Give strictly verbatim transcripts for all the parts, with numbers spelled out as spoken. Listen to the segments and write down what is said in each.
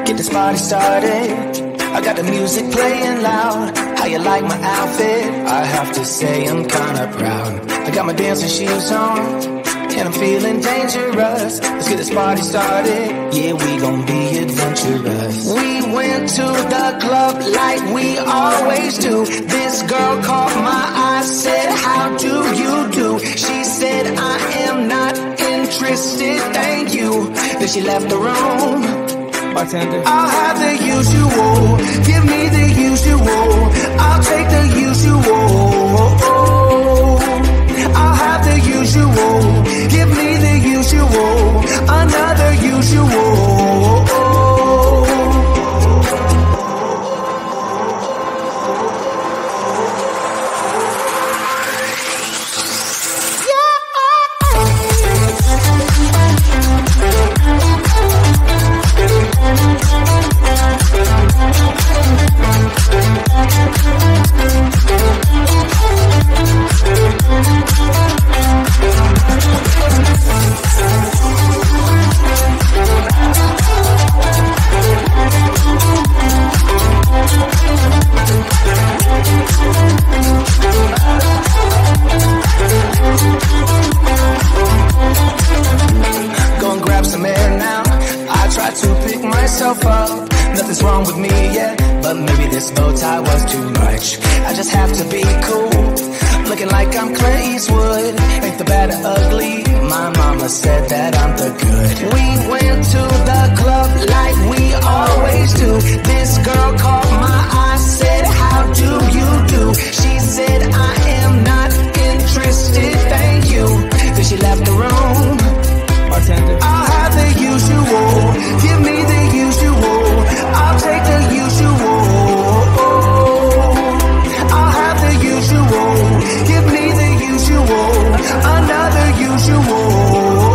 get this party started. I got the music playing loud. How you like my outfit? I have to say I'm kinda proud. I got my dancing shoes on, and I'm feeling dangerous. Let's get this party started. Yeah, we gon' be adventurous. We went to the club like we always do. This girl caught my eye, said, how do you do? She said, I am not interested, thank you. Then she left the room. Bartender, I'll have the usual. Give me the usual. I'll take the usual. I'll have the usual. Give me the usual. Another usual. Up. Nothing's wrong with me, yeah, but maybe this bow tie was too much. I just have to be cool, looking like I'm Clint Eastwood. Ain't the bad or ugly, my mama said that I'm the good. We went to the club like we always do. This girl caught my eye, said, how do you do? She said, I am not interested, thank you. Then she left the room. Bartender, I'll have the usual. Give me the usual. I'll take the usual. I'll have the usual. Give me the usual. Another usual.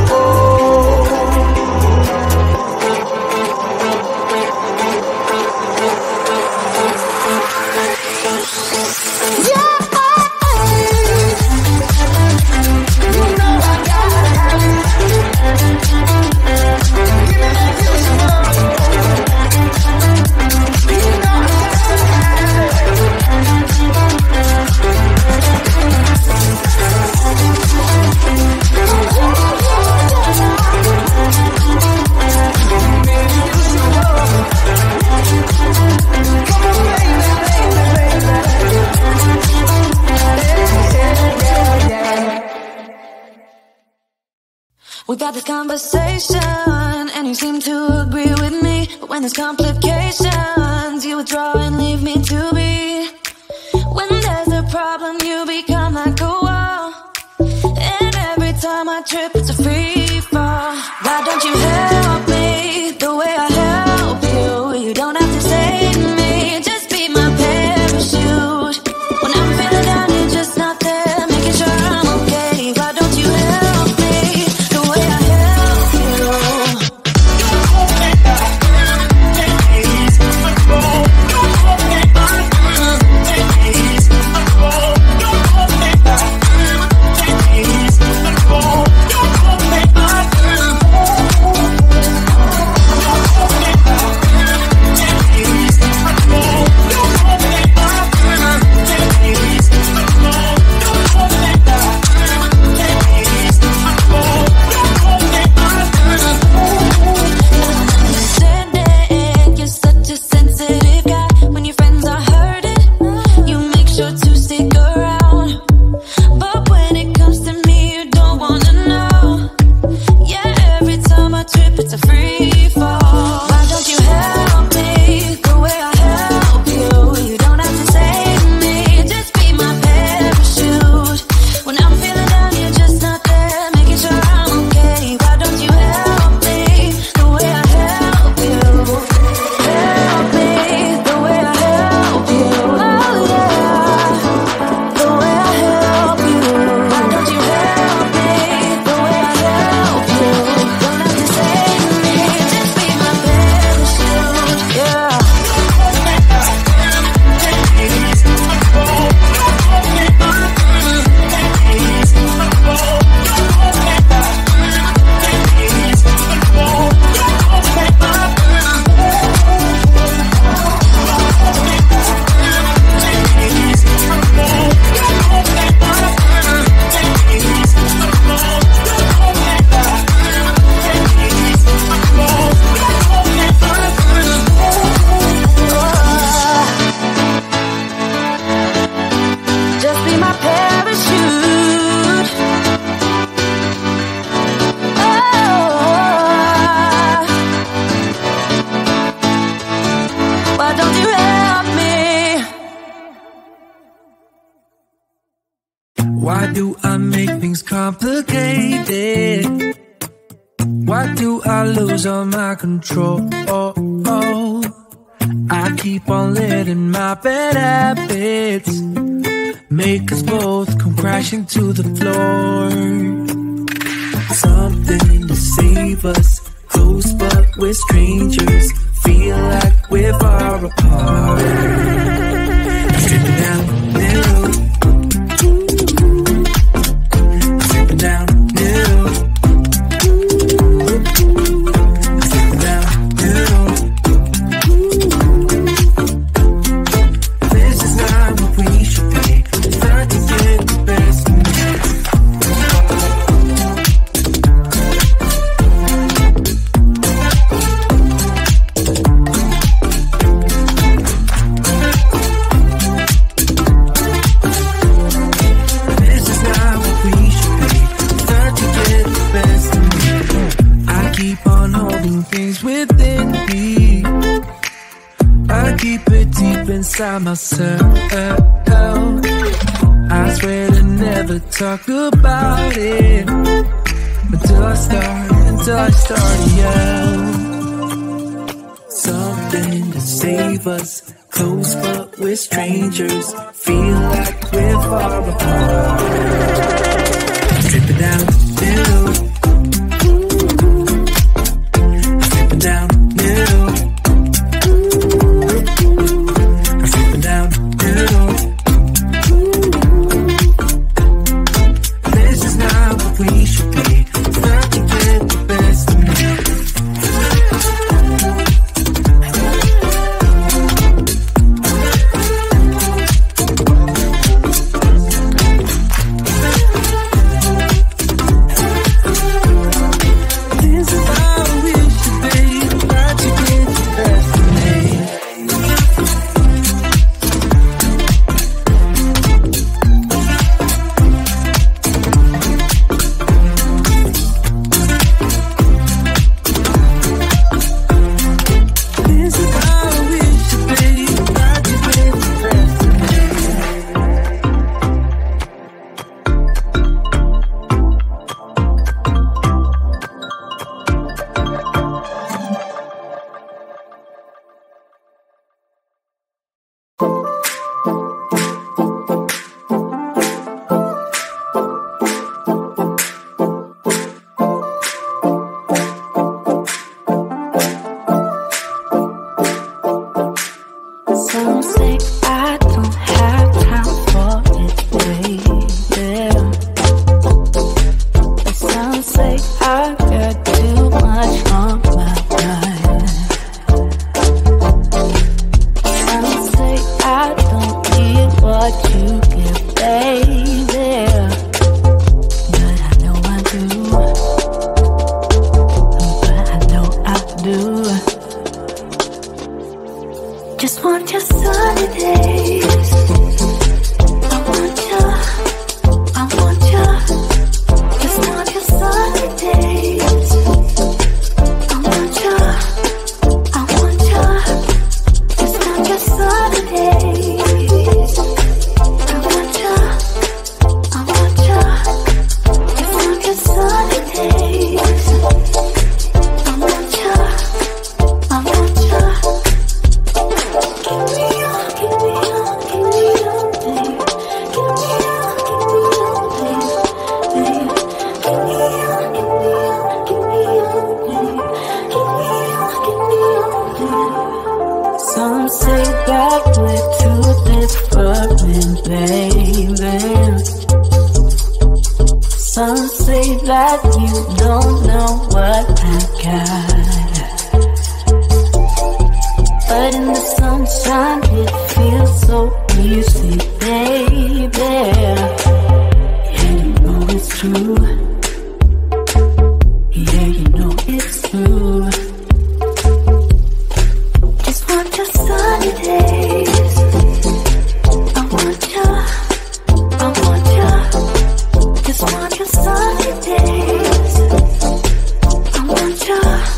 We got this conversation, and you seem to agree with me. But when there's complications, you withdraw and leave me to be. When there's a problem, you become like a wall. And every time I trip, it's a free fall. Why don't you help me the way I help you? You don't have to save me, just be my parachute. When I'm feeling down, you're just not there, making sure I'm okay. Why don't you help me the way I help you? Why do I make things complicated? Why do I lose all my control? I keep on letting my bad habits make us both come crashing to the floor. Something to save us, close but we're strangers. Feel like we're far apart. Stripping down new, stripping down new, stripping down new. This is not what we should be. Trying to get the best of me. Inside myself, I swear to never talk about it until I start, until I start to yell. Something to save us, close but we're strangers. Feel like we're far apart. Stripping down new, stripping down new. Just want your sunny days. I want your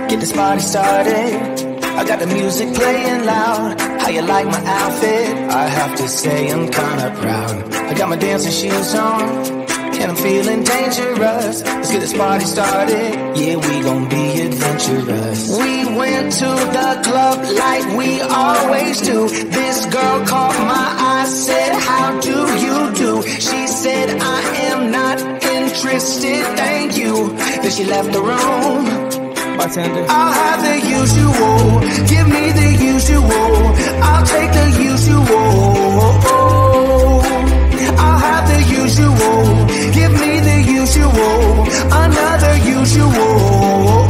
get this party started. I got the music playing loud. How you like my outfit? I have to say I'm kinda proud. I got my dancing shoes on, and I'm feeling dangerous. Let's get this party started. Yeah, we gon' be adventurous. We went to the club like we always do. This girl caught my eye, said, how do you do? She said, I am not interested, thank you. Then she left the room. Bartender. I'll have the usual. Give me the usual. I'll take the usual. I'll have the usual. Give me the usual. Another usual.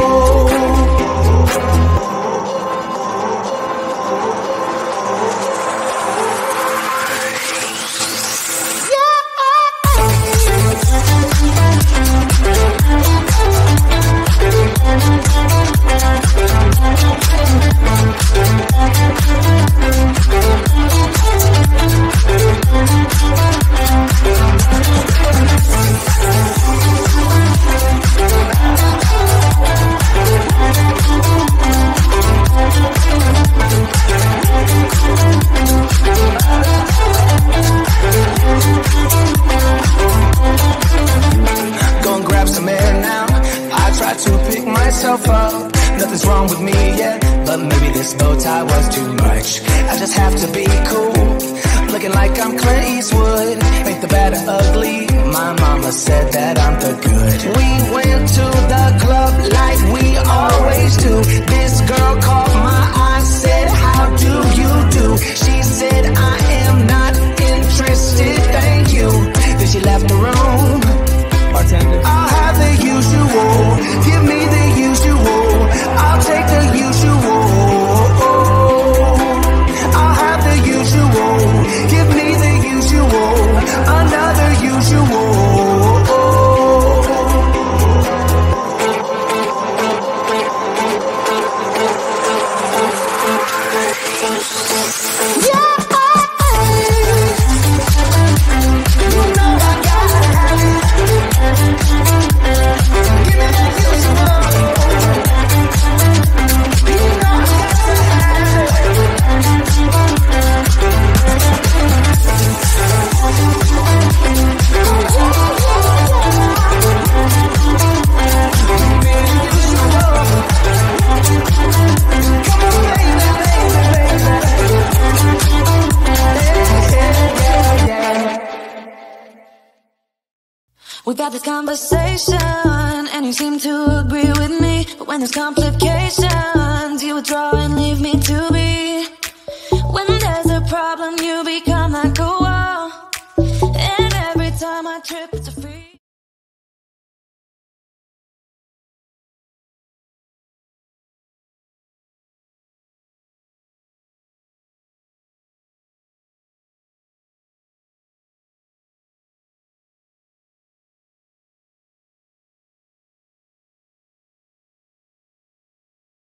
Up. Nothing's wrong with me yet, but maybe this bow tie was too much. I just have to be cool, looking like I'm Clint Eastwood. Ain't the bad or ugly, my mama said that I'm the good. We went to the club like we always do. This girl caught my eye, said, how do you do? She said, I am not interested, thank you. Then she left the room. Bartender. I'll have the usual. Give me the usual. I'll take the usual. I'll have the usual. Give me the usual. Another usual. Yeah. We've had this conversation, and you seem to agree with me. But when there's complications, you withdraw and leave me to be. When there's a problem, you become like